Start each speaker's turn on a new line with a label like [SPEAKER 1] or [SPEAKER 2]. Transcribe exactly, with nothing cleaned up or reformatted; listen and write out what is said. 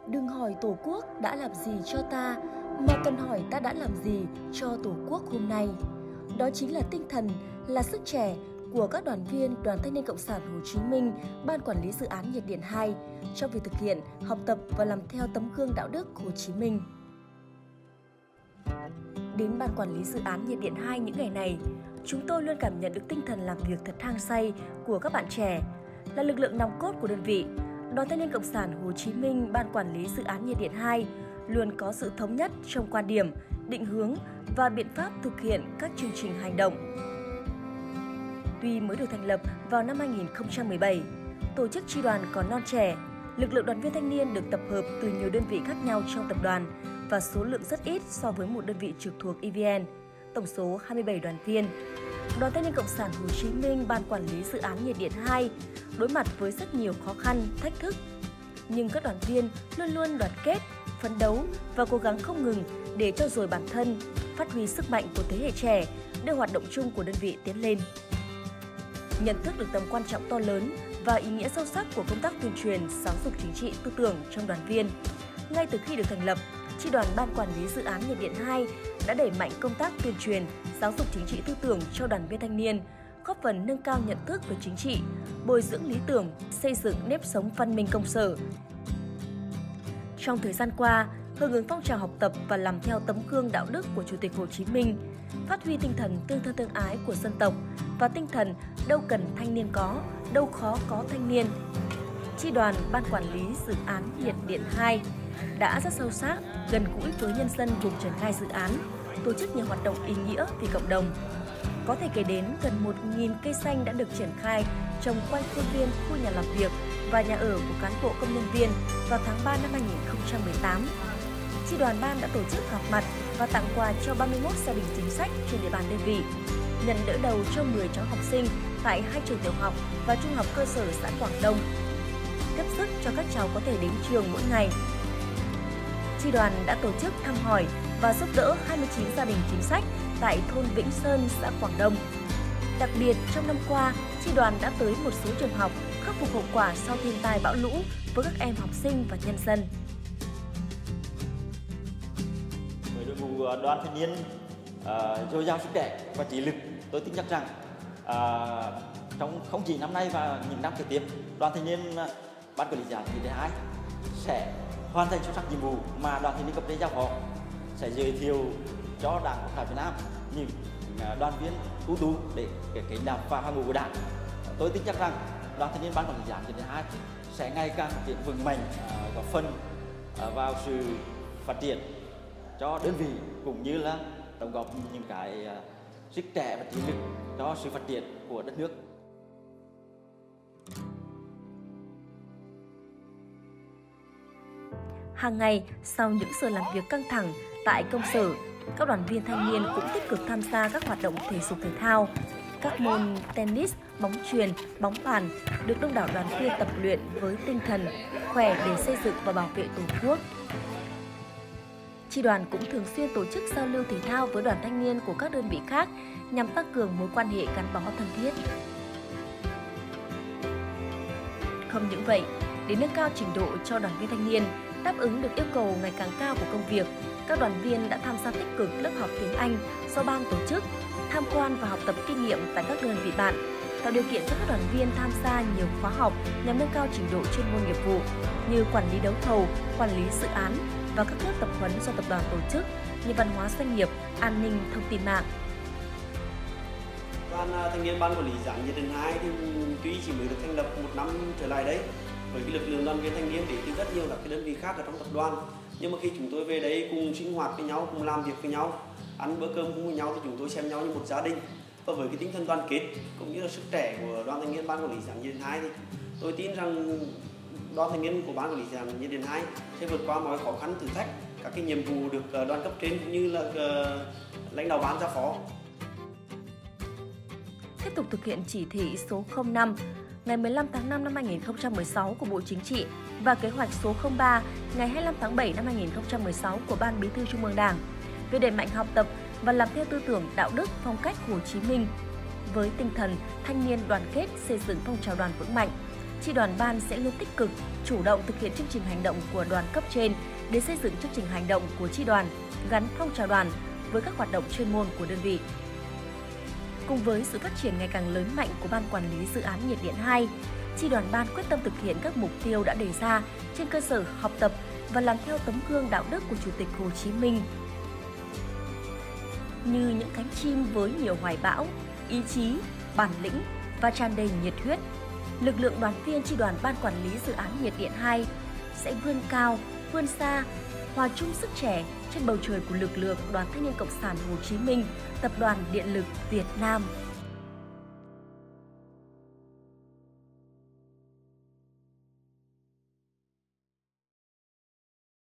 [SPEAKER 1] Đừng hỏi Tổ quốc đã làm gì cho ta, mà cần hỏi ta đã làm gì cho Tổ quốc hôm nay. Đó chính là tinh thần, là sức trẻ của các đoàn viên Đoàn Thanh niên Cộng sản Hồ Chí Minh, Ban Quản lý Dự án Nhiệt điện hai trong việc thực hiện, học tập và làm theo tấm gương đạo đức Hồ Chí Minh. Đến Ban Quản lý Dự án Nhiệt điện hai những ngày này, chúng tôi luôn cảm nhận được tinh thần làm việc thật hăng say của các bạn trẻ. Là lực lượng nòng cốt của đơn vị, Đoàn Thanh niên Cộng sản Hồ Chí Minh, Ban Quản lý Dự án Nhiệt điện hai luôn có sự thống nhất trong quan điểm, định hướng và biện pháp thực hiện các chương trình hành động. Tuy mới được thành lập vào năm hai nghìn không trăm mười bảy, tổ chức chi đoàn còn non trẻ, lực lượng đoàn viên thanh niên được tập hợp từ nhiều đơn vị khác nhau trong tập đoàn và số lượng rất ít so với một đơn vị trực thuộc e vê en, tổng số hai mươi bảy đoàn viên. Đoàn Thanh niên Cộng sản Hồ Chí Minh, Ban Quản lý Dự án Nhiệt điện hai đối mặt với rất nhiều khó khăn, thách thức. Nhưng các đoàn viên luôn luôn đoàn kết, phấn đấu và cố gắng không ngừng để trau dồi bản thân, phát huy sức mạnh của thế hệ trẻ, đưa hoạt động chung của đơn vị tiến lên. Nhận thức được tầm quan trọng to lớn và ý nghĩa sâu sắc của công tác tuyên truyền, giáo dục chính trị tư tưởng trong đoàn viên. Ngay từ khi được thành lập, Chi đoàn Ban Quản lý Dự án Nhiệt điện hai đã đẩy mạnh công tác tuyên truyền, giáo dục chính trị tư tưởng cho đoàn viên thanh niên, góp phần nâng cao nhận thức về chính trị, bồi dưỡng lý tưởng, xây dựng nếp sống văn minh công sở. Trong thời gian qua, hưởng ứng phong trào học tập và làm theo tấm gương đạo đức của Chủ tịch Hồ Chí Minh, phát huy tinh thần tương thân tương ái của dân tộc và tinh thần đâu cần thanh niên có, đâu khó có thanh niên, Chi đoàn Ban Quản lý Dự án Nhiệt điện hai đã rất sâu sắc, gần gũi với nhân dân vùng triển khai dự án, tổ chức nhiều hoạt động ý nghĩa vì cộng đồng. Có thể kể đến gần một nghìn cây xanh đã được triển khai trồng quanh khuôn viên khu nhà làm việc và nhà ở của cán bộ công nhân viên vào tháng ba năm hai nghìn không trăm mười tám. Chi đoàn Ban đã tổ chức gặp mặt và tặng quà cho ba mươi mốt gia đình chính sách trên địa bàn đơn vị, nhận đỡ đầu cho mười cháu học sinh tại hai trường tiểu học và trung học cơ sở xã Quảng Đông, tiếp sức cho các cháu có thể đến trường mỗi ngày. Chi đoàn đã tổ chức thăm hỏi và giúp đỡ hai mươi chín gia đình chính sách tại thôn Vĩnh Sơn, xã Quảng Đông. Đặc biệt, trong năm qua, Chi đoàn đã tới một số trường học khắc phục hậu quả sau thiên tai bão lũ với các em học sinh và nhân dân.
[SPEAKER 2] Với đội ngũ đoàn thanh niên dồi dào sức trẻ và trí lực, tôi tin chắc rằng à, trong không chỉ năm nay và những năm kế tiếp, đoàn thanh niên Ban Quản lý Dự án Nhiệt điện hai sẽ hoàn thành xuất sắc nhiệm vụ mà đoàn thanh niên cấp trên giao phó, sẽ giới thiệu cho Đảng Cộng sản Việt Nam những đoàn viên ưu tú để kết nạp và hàng ngũ của Đảng. Tôi tin chắc rằng đoàn thanh niên Ban Quản lý Dự án Nhiệt điện hai sẽ ngày càng tiến vững mạnh, góp phần vào sự phát triển cho đơn vị cũng như là đóng góp những cái sức trẻ và trí lực cho sự phát triển của đất nước.
[SPEAKER 1] Hàng ngày, sau những giờ làm việc căng thẳng tại công sở, các đoàn viên thanh niên cũng tích cực tham gia các hoạt động thể dục thể thao. Các môn tennis, bóng chuyền, bóng bàn được đông đảo đoàn viên tập luyện với tinh thần khỏe để xây dựng và bảo vệ Tổ quốc. Chi đoàn cũng thường xuyên tổ chức giao lưu thể thao với đoàn thanh niên của các đơn vị khác nhằm tăng cường mối quan hệ gắn bó thân thiết. Không những vậy, để nâng cao trình độ cho đoàn viên thanh niên, đáp ứng được yêu cầu ngày càng cao của công việc, các đoàn viên đã tham gia tích cực lớp học tiếng Anh do ban tổ chức, tham quan và học tập kinh nghiệm tại các đơn vị bạn, tạo điều kiện cho các đoàn viên tham gia nhiều khóa học nhằm nâng cao trình độ chuyên môn nghiệp vụ như quản lý đấu thầu, quản lý dự án và các lớp tập huấn do tập đoàn tổ chức như văn hóa doanh nghiệp, an ninh thông tin mạng.
[SPEAKER 3] Đoàn thanh niên Ban Quản lý Dự án Nhiệt điện hai thì tuy chỉ mới được thành lập một năm trở lại đấy, với cái lực lượng đoàn viên thanh niên đến từ rất nhiều các cái đơn vị khác ở trong tập đoàn, nhưng mà khi chúng tôi về đấy cùng sinh hoạt với nhau, cùng làm việc với nhau, ăn bữa cơm cùng với nhau thì chúng tôi xem nhau như một gia đình. Và với cái tinh thần đoàn kết cũng như là sức trẻ của đoàn thanh niên Ban Quản lý Dự án Nhiệt điện hai thì tôi tin rằng đoàn thanh niên của Ban Quản lý Dự án Nhiệt điện hai sẽ vượt qua mọi khó khăn thử thách, các cái nhiệm vụ được đoàn cấp trên cũng như là lãnh đạo ban giao phó.
[SPEAKER 1] Tiếp tục thực hiện chỉ thị số không năm ngày mười lăm tháng năm năm hai nghìn không trăm mười sáu của Bộ Chính trị và kế hoạch số không ba ngày hai mươi lăm tháng bảy năm hai nghìn không trăm mười sáu của Ban Bí thư Trung ương Đảng về đẩy mạnh học tập và làm theo tư tưởng đạo đức phong cách Hồ Chí Minh với tinh thần thanh niên đoàn kết xây dựng phong trào đoàn vững mạnh. Chi đoàn ban sẽ luôn tích cực, chủ động thực hiện chương trình hành động của đoàn cấp trên để xây dựng chương trình hành động của chi đoàn gắn phong trào đoàn với các hoạt động chuyên môn của đơn vị. Cùng với sự phát triển ngày càng lớn mạnh của Ban Quản lý Dự án Nhiệt điện hai, Chi đoàn ban quyết tâm thực hiện các mục tiêu đã đề ra trên cơ sở học tập và làm theo tấm gương đạo đức của Chủ tịch Hồ Chí Minh. Như những cánh chim với nhiều hoài bão, ý chí, bản lĩnh và tràn đầy nhiệt huyết, lực lượng đoàn viên Chi đoàn Ban Quản lý Dự án Nhiệt điện hai sẽ vươn cao, vươn xa, hòa chung sức trẻ trên bầu trời của lực lượng Đoàn Thanh niên Cộng sản Hồ Chí Minh, Tập đoàn Điện lực Việt Nam.